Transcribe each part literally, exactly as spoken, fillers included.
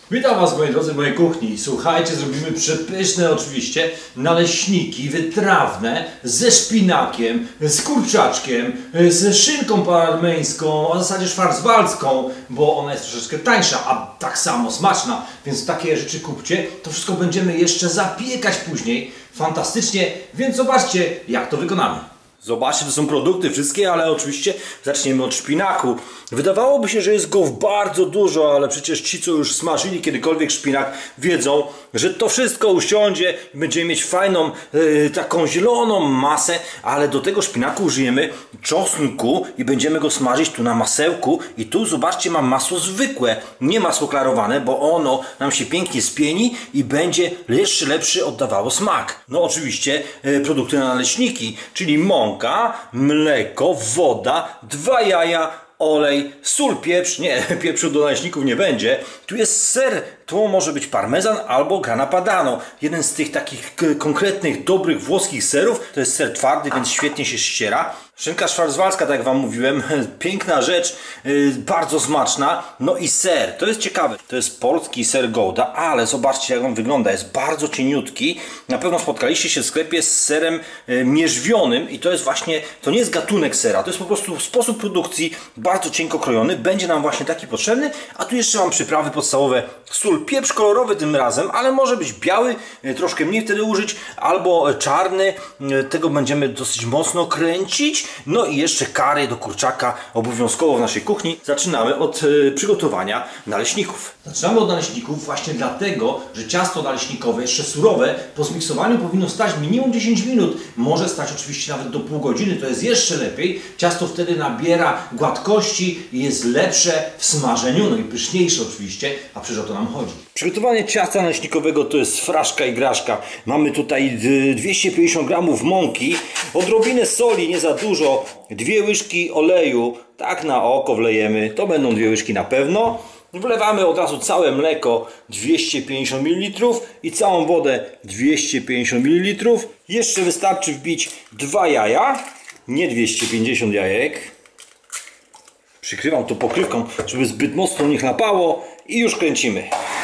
Witam Was, moi drodzy, w mojej kuchni. Słuchajcie, zrobimy przepyszne oczywiście naleśniki wytrawne ze szpinakiem, z kurczaczkiem, ze szynką parmeńską, a w zasadzie szwarzwaldzką, bo ona jest troszeczkę tańsza, a tak samo smaczna, więc takie rzeczy kupcie. To wszystko będziemy jeszcze zapiekać później. Fantastycznie, więc zobaczcie, jak to wykonamy. Zobaczcie, to są produkty wszystkie, ale oczywiście zaczniemy od szpinaku. Wydawałoby się, że jest go bardzo dużo, ale przecież ci, co już smażyli kiedykolwiek szpinak, wiedzą, że to wszystko usiądzie i będziemy mieć fajną, yy, taką zieloną masę, ale do tego szpinaku użyjemy czosnku i będziemy go smażyć tu na masełku. I tu zobaczcie, mam masło zwykłe, nie masło klarowane, bo ono nam się pięknie spieni i będzie jeszcze lepszy oddawało smak. No oczywiście yy, produkty na naleśniki, czyli mąka, mleko, woda, dwa jaja, olej, sól, pieprz. Nie, pieprzu do naleśników nie będzie. Tu jest ser, to może być parmezan albo grana padano. Jeden z tych takich konkretnych, dobrych włoskich serów. To jest ser twardy, więc świetnie się ściera. Szynka szwarzwalska, tak jak Wam mówiłem, piękna rzecz, yy, bardzo smaczna. No i ser, to jest ciekawe. To jest polski ser Gouda, ale zobaczcie, jak on wygląda. Jest bardzo cieniutki. Na pewno spotkaliście się w sklepie z serem yy, mierzwionym i to jest właśnie, to nie jest gatunek sera, to jest po prostu sposób produkcji, bardzo cienko krojony. Będzie nam właśnie taki potrzebny, a tu jeszcze mam przyprawy podstawowe. Sól, pieprz kolorowy tym razem, ale może być biały, yy, troszkę mniej wtedy użyć, albo czarny. Yy, tego będziemy dosyć mocno kręcić. No i jeszcze kary do kurczaka obowiązkowo w naszej kuchni. Zaczynamy od y, przygotowania naleśników. Zaczynamy od naleśników właśnie dlatego, że ciasto naleśnikowe, jeszcze surowe, po zmiksowaniu powinno stać minimum dziesięć minut. Może stać oczywiście nawet do pół godziny, to jest jeszcze lepiej. Ciasto wtedy nabiera gładkości i jest lepsze w smażeniu, no i pyszniejsze oczywiście, a przecież o to nam chodzi. Przygotowanie ciasta naleśnikowego to jest fraszka i graszka. Mamy tutaj dwieście pięćdziesiąt gramów mąki, odrobinę soli, nie za dużo, dwie łyżki oleju, tak na oko wlejemy, to będą dwie łyżki na pewno. Wlewamy od razu całe mleko dwieście pięćdziesiąt mililitrów i całą wodę dwieście pięćdziesiąt mililitrów. Jeszcze wystarczy wbić dwa jaja, nie dwieście pięćdziesiąt jajek. Przykrywam to pokrywką, żeby zbyt mocno nie chlapało i już kręcimy.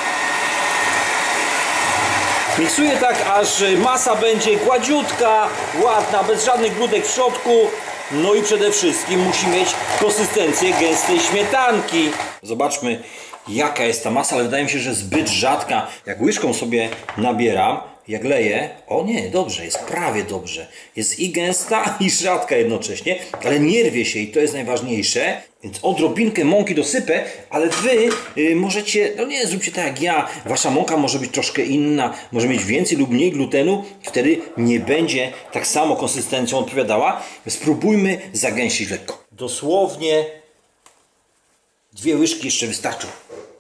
Miksuję tak, aż masa będzie gładziutka, ładna, bez żadnych grudek w środku. No i przede wszystkim musi mieć konsystencję gęstej śmietanki. Zobaczmy, jaka jest ta masa, ale wydaje mi się, że zbyt rzadka. Jak łyżką sobie nabieram, jak leję, o nie, dobrze, jest prawie dobrze. Jest i gęsta, i rzadka jednocześnie, ale nie rwie się i to jest najważniejsze. Więc odrobinkę mąki dosypę, ale Wy y, możecie, no nie, zróbcie tak jak ja. Wasza mąka może być troszkę inna, może mieć więcej lub mniej glutenu. Wtedy nie będzie tak samo konsystencją odpowiadała. Spróbujmy zagęścić lekko. Dosłownie dwie łyżki jeszcze wystarczą.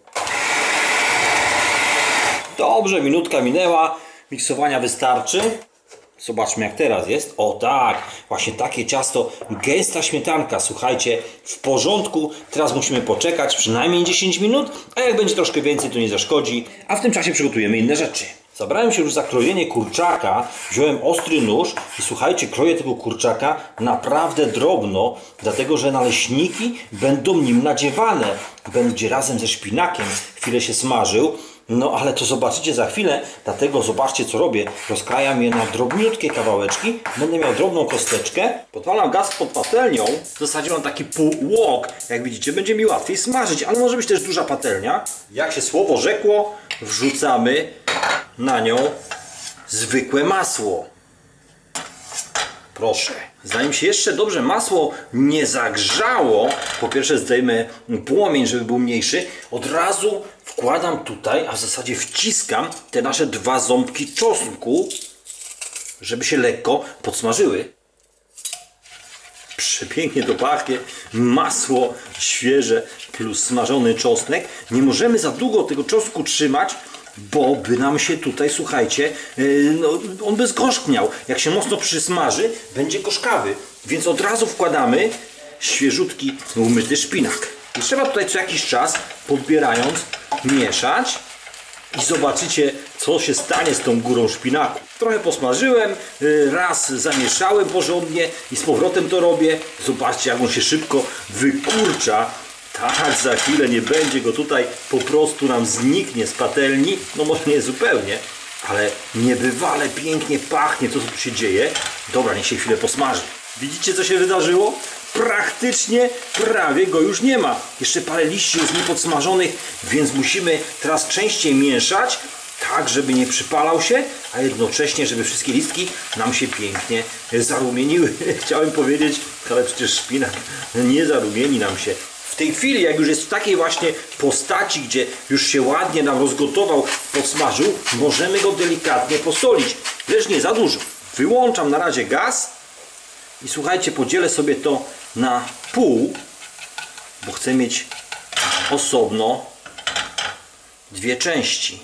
Dobrze, minutka minęła. Miksowania wystarczy. Zobaczmy, jak teraz jest. O tak, właśnie takie ciasto, gęsta śmietanka, słuchajcie, w porządku. Teraz musimy poczekać przynajmniej dziesięć minut, a jak będzie troszkę więcej, to nie zaszkodzi. A w tym czasie przygotujemy inne rzeczy. Zabrałem się już za krojenie kurczaka, wziąłem ostry nóż i słuchajcie, kroję tego kurczaka naprawdę drobno, dlatego że naleśniki będą nim nadziewane. Będzie razem ze szpinakiem, chwilę się smażył. No ale to zobaczycie za chwilę, dlatego zobaczcie, co robię. Rozkrajam je na drobniutkie kawałeczki. Będę miał drobną kosteczkę. Podwalam gaz pod patelnią. W zasadzie mam taki półłok. Jak widzicie, będzie mi łatwiej smażyć, ale może być też duża patelnia. Jak się słowo rzekło, wrzucamy na nią zwykłe masło. Proszę. Zanim się jeszcze dobrze masło nie zagrzało, po pierwsze zdejmę płomień, żeby był mniejszy, od razu wkładam tutaj, a w zasadzie wciskam te nasze dwa ząbki czosnku, żeby się lekko podsmażyły. Przepięknie to pachnie. Masło świeże plus smażony czosnek. Nie możemy za długo tego czosnku trzymać, bo by nam się tutaj, słuchajcie, yy, no, on by zgorzkniał. Jak się mocno przysmaży, będzie gorzkawy. Więc od razu wkładamy świeżutki, umyty szpinak. I trzeba tutaj co jakiś czas, podbierając, mieszać. I zobaczycie, co się stanie z tą górą szpinaku. Trochę posmażyłem, raz zamieszałem porządnie i z powrotem to robię. Zobaczcie, jak on się szybko wykurcza. Tak, za chwilę nie będzie go tutaj, po prostu nam zniknie z patelni. No może nie zupełnie, ale niebywale pięknie pachnie to, co tu się dzieje. Dobra, niech się chwilę posmaży. Widzicie, co się wydarzyło? Praktycznie prawie go już nie ma. Jeszcze parę liści jest niepodsmażonych, więc musimy teraz częściej mieszać, tak żeby nie przypalał się, a jednocześnie, żeby wszystkie listki nam się pięknie zarumieniły. Chciałem powiedzieć, ale przecież szpinak nie zarumieni nam się. W tej chwili, jak już jest w takiej właśnie postaci, gdzie już się ładnie nam rozgotował, podsmażył, możemy go delikatnie posolić, lecz nie za dużo. Wyłączam na razie gaz i słuchajcie, podzielę sobie to na pół, bo chcę mieć osobno dwie części.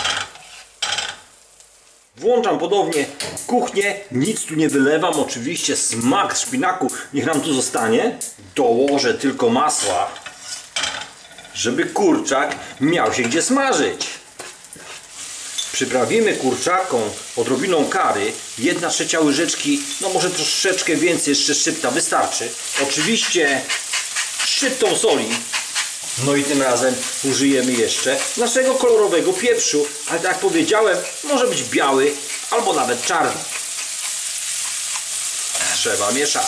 Włączam ponownie kuchnię, nic tu nie wylewam, oczywiście smak szpinaku niech nam tu zostanie. Dołożę tylko masła, żeby kurczak miał się gdzie smażyć. Przyprawimy kurczakom odrobiną kary, jedna trzecia łyżeczki, no może troszeczkę więcej, jeszcze szczypta wystarczy. Oczywiście szczyptą soli. No i tym razem użyjemy jeszcze naszego kolorowego pieprzu, ale tak jak powiedziałem, może być biały albo nawet czarny. Trzeba mieszać.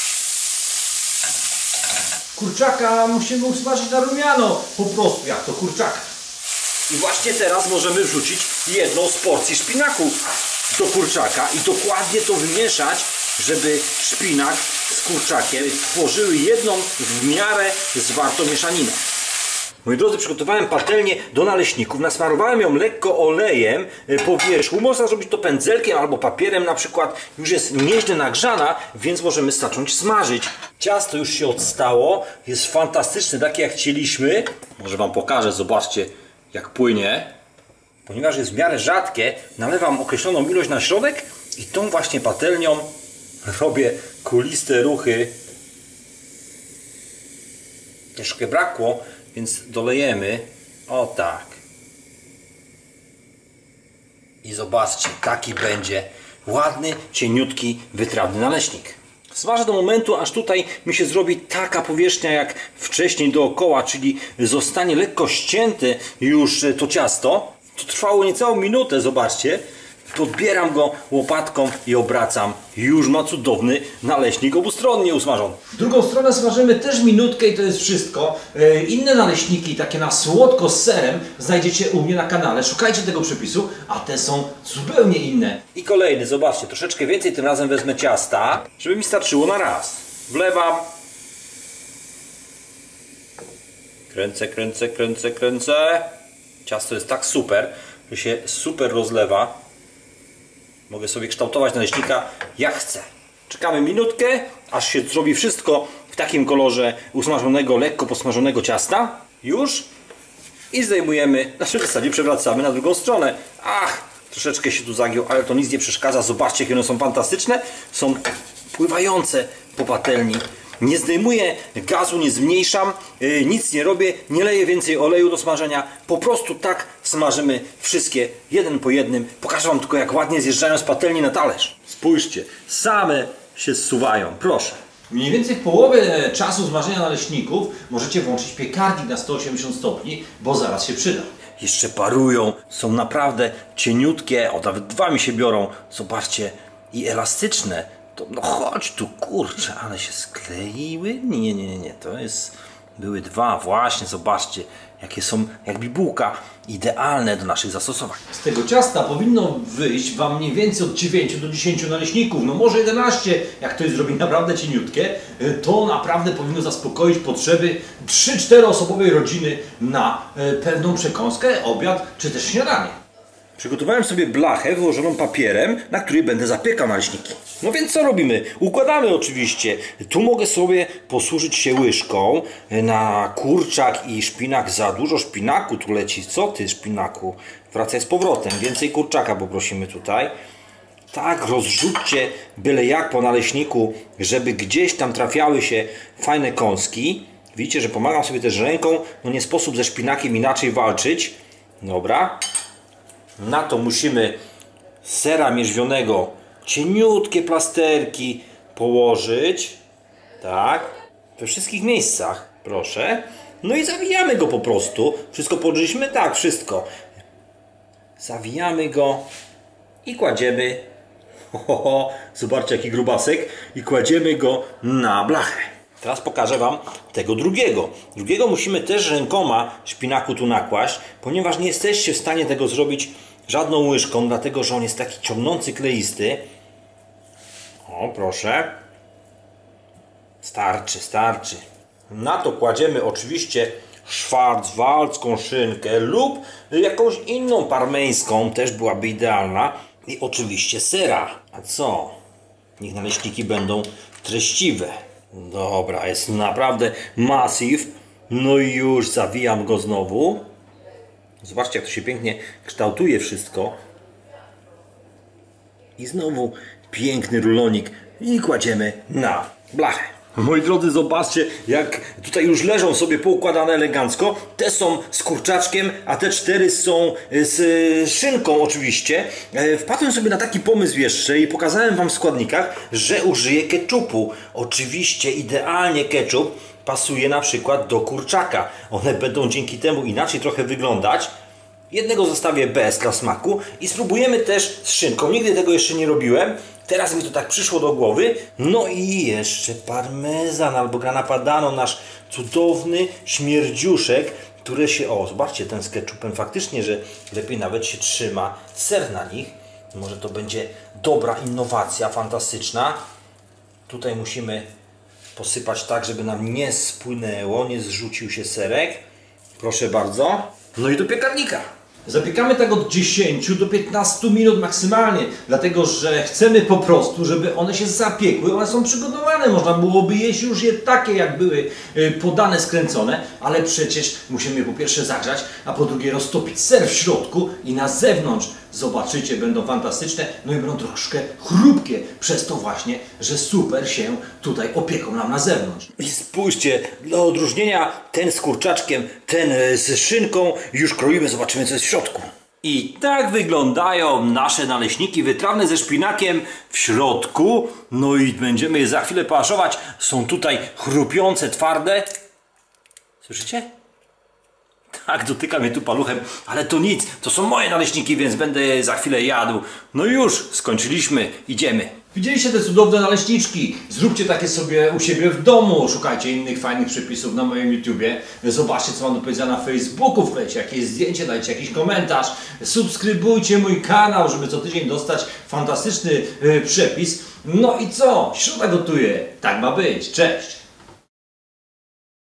Kurczaka musimy usmażyć na rumiano, po prostu jak to kurczaka. I właśnie teraz możemy wrzucić jedną z porcji szpinaku do kurczaka i dokładnie to wymieszać, żeby szpinak z kurczakiem tworzyły jedną w miarę zwartą mieszaninę. Moi drodzy, przygotowałem patelnię do naleśników, nasmarowałem ją lekko olejem po wierzchu. Można zrobić to pędzelkiem albo papierem na przykład. Już jest nieźle nagrzana, więc możemy zacząć smażyć. Ciasto już się odstało, jest fantastyczne, takie jak chcieliśmy. Może Wam pokażę, zobaczcie jak płynie. Ponieważ jest w miarę rzadkie, nalewam określoną ilość na środek i tą właśnie patelnią robię kuliste ruchy. Troszkę brakło, więc dolejemy. O tak. I zobaczcie, taki będzie ładny, cieniutki, wytrawny naleśnik. Smażę do momentu, aż tutaj mi się zrobi taka powierzchnia jak wcześniej dookoła, czyli zostanie lekko ścięte już to ciasto. To trwało niecałą minutę, zobaczcie. Podbieram go łopatką i obracam. Już ma cudowny naleśnik obustronnie usmażony. Drugą stronę smażymy też minutkę i to jest wszystko. Yy, inne naleśniki, takie na słodko z serem, znajdziecie u mnie na kanale. Szukajcie tego przepisu, a te są zupełnie inne. I kolejny, zobaczcie, troszeczkę więcej tym razem wezmę ciasta, żeby mi starczyło na raz. Wlewam. Kręcę, kręcę, kręcę, kręcę. Ciasto jest tak super, że się super rozlewa. Mogę sobie kształtować naleśnika jak chcę. Czekamy minutkę, aż się zrobi wszystko w takim kolorze usmażonego, lekko posmażonego ciasta. Już. I zdejmujemy, znaczy w zasadzie przewracamy na drugą stronę. Ach, troszeczkę się tu zagiął, ale to nic nie przeszkadza. Zobaczcie, jakie one są fantastyczne. Są pływające po patelni. Nie zdejmuję gazu, nie zmniejszam, yy, nic nie robię, nie leję więcej oleju do smażenia. Po prostu tak smażymy wszystkie, jeden po jednym. Pokażę Wam tylko, jak ładnie zjeżdżają z patelni na talerz. Spójrzcie, same się zsuwają, proszę. Mniej więcej w połowie czasu smażenia naleśników możecie włączyć piekarnik na sto osiemdziesiąt stopni, bo zaraz się przyda. Jeszcze parują, są naprawdę cieniutkie, o nawet dwa mi się biorą. Zobaczcie, i elastyczne. To, no chodź tu, kurczę, ale się skleiły? Nie, nie, nie, nie, to jest... Były dwa, właśnie, zobaczcie, jakie są, jak bibułka, idealne do naszych zastosowań. Z tego ciasta powinno wyjść Wam mniej więcej od dziewięciu do dziesięciu naleśników, no może jedenaście, jak ktoś zrobi naprawdę cieniutkie, to naprawdę powinno zaspokoić potrzeby trzy cztery osobowej rodziny na pewną przekąskę, obiad czy też śniadanie. Przygotowałem sobie blachę wyłożoną papierem, na której będę zapiekał naleśniki. No więc co robimy? Układamy oczywiście. Tu mogę sobie posłużyć się łyżką na kurczak i szpinak. Za dużo szpinaku tu leci. Co ty, szpinaku? Wracaj z powrotem. Więcej kurczaka poprosimy tutaj. Tak, rozrzućcie byle jak po naleśniku, żeby gdzieś tam trafiały się fajne kąski. Widzicie, że pomagam sobie też ręką. No nie sposób ze szpinakiem inaczej walczyć. Dobra. Na to musimy sera mierzwionego, cieniutkie plasterki położyć. Tak, we wszystkich miejscach, proszę. No i zawijamy go po prostu. Wszystko położyliśmy? Tak, wszystko. Zawijamy go i kładziemy. Ho, ho, ho. Zobaczcie, jaki grubasek. I kładziemy go na blachę. Teraz pokażę Wam tego drugiego. Drugiego musimy też rękoma szpinaku tu nakłaść, ponieważ nie jesteście w stanie tego zrobić żadną łyżką, dlatego że on jest taki ciągnący, kleisty. O, proszę. Starczy, starczy. Na to kładziemy oczywiście szwarcwaldzką szynkę lub jakąś inną parmeńską, też byłaby idealna. I oczywiście sera. A co? Niech naleśniki będą treściwe. Dobra, jest naprawdę masyw. No i już zawijam go znowu. Zobaczcie, jak to się pięknie kształtuje wszystko. I znowu piękny rulonik i kładziemy na blachę. Moi drodzy, zobaczcie, jak tutaj już leżą sobie poukładane elegancko. Te są z kurczaczkiem, a te cztery są z szynką oczywiście. Wpadłem sobie na taki pomysł jeszcze i pokazałem Wam w składnikach, że użyję keczupu. Oczywiście idealnie keczup pasuje na przykład do kurczaka. One będą dzięki temu inaczej trochę wyglądać. Jednego zostawię bez dla smaku i spróbujemy też z szynką. Nigdy tego jeszcze nie robiłem. Teraz mi to tak przyszło do głowy. No i jeszcze parmezan albo grana padano, nasz cudowny śmierdziuszek, który się... O, zobaczcie, ten z ketchupem faktycznie, że lepiej nawet się trzyma ser na nich. Może to będzie dobra innowacja, fantastyczna. Tutaj musimy posypać tak, żeby nam nie spłynęło, nie zrzucił się serek. Proszę bardzo. No i do piekarnika. Zapiekamy tak od dziesięciu do piętnastu minut maksymalnie, dlatego że chcemy po prostu, żeby one się zapiekły. One są przygotowane, można byłoby jeść już je takie, jak były podane, skręcone, ale przecież musimy je po pierwsze zagrzać, a po drugie roztopić ser w środku i na zewnątrz. Zobaczycie, będą fantastyczne, no i będą troszkę chrupkie, przez to właśnie, że super się tutaj opieką nam na zewnątrz. I spójrzcie, dla odróżnienia ten z kurczaczkiem, ten z szynką, już kroimy, zobaczymy, co jest w środku. I tak wyglądają nasze naleśniki wytrawne ze szpinakiem w środku. No i będziemy je za chwilę poaszować. Są tutaj chrupiące, twarde. Słyszycie? Tak, dotyka mnie tu paluchem, ale to nic, to są moje naleśniki, więc będę je za chwilę jadł. No już, skończyliśmy, idziemy. Widzieliście te cudowne naleśniczki? Zróbcie takie sobie u siebie w domu. Szukajcie innych fajnych przepisów na moim YouTubie. Zobaczcie, co mam do powiedzenia na Facebooku. Wklejcie jakieś zdjęcie, dajcie jakiś komentarz. Subskrybujcie mój kanał, żeby co tydzień dostać fantastyczny yy, przepis. No i co? Środa gotuje. Tak ma być. Cześć!